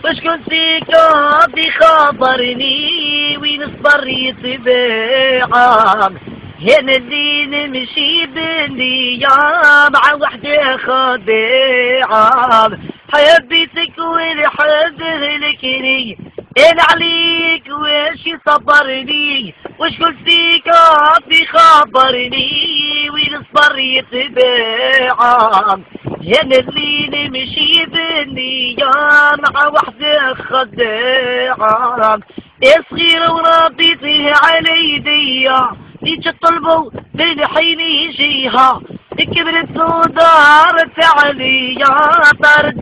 وشكون فيكم بيخبرني وين الصبر يتباعا؟ هنا اللي نمشي بالنيام مع وحدة خداعة، حبيتك والحب هلكني انا عليك واش يصبرني؟ وشكون فيك بيخبرني وين الصبر يتباعا؟ هنا اللي نمشي بالنيام مع وحدة خداعة، يا صغير وربيتيه على يديا ليش تطلبوا للحين يجيها؟ كبرت ودارت عليا طرد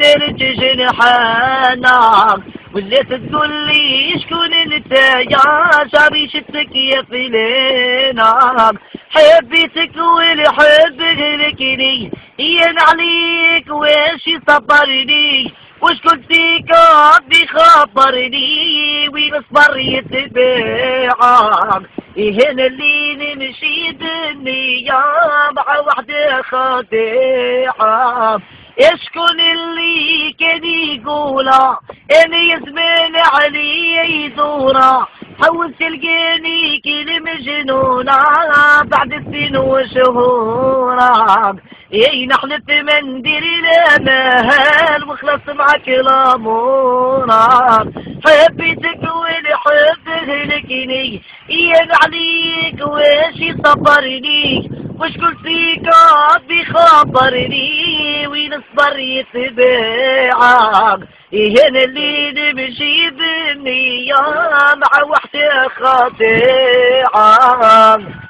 جنحانا، وليت تقول لي شكون انت يا شريشتك يا فلانة؟ حبيتك والحب هلكني ين عليك واش يصبرني؟ وشكون فيك بيخبرني وين الصبر يتباعا؟ هنا اللي نمشي بالنية مع وحدة خداعة، شكون اللي كان يقوله اني زمان علي يدورة؟ حاول تلقاني كي مجنونة بعد السن وشهورة، اي نحلف ما ندير لا مهال وخلص معك الامورة. حبيتك والحب هلكني ين عليك واش يصبرني؟ وشكون فيك بيخبرني وين الصبر يتباعا؟ هنا اللي نمشي بالنية مع وحدة خاطئة.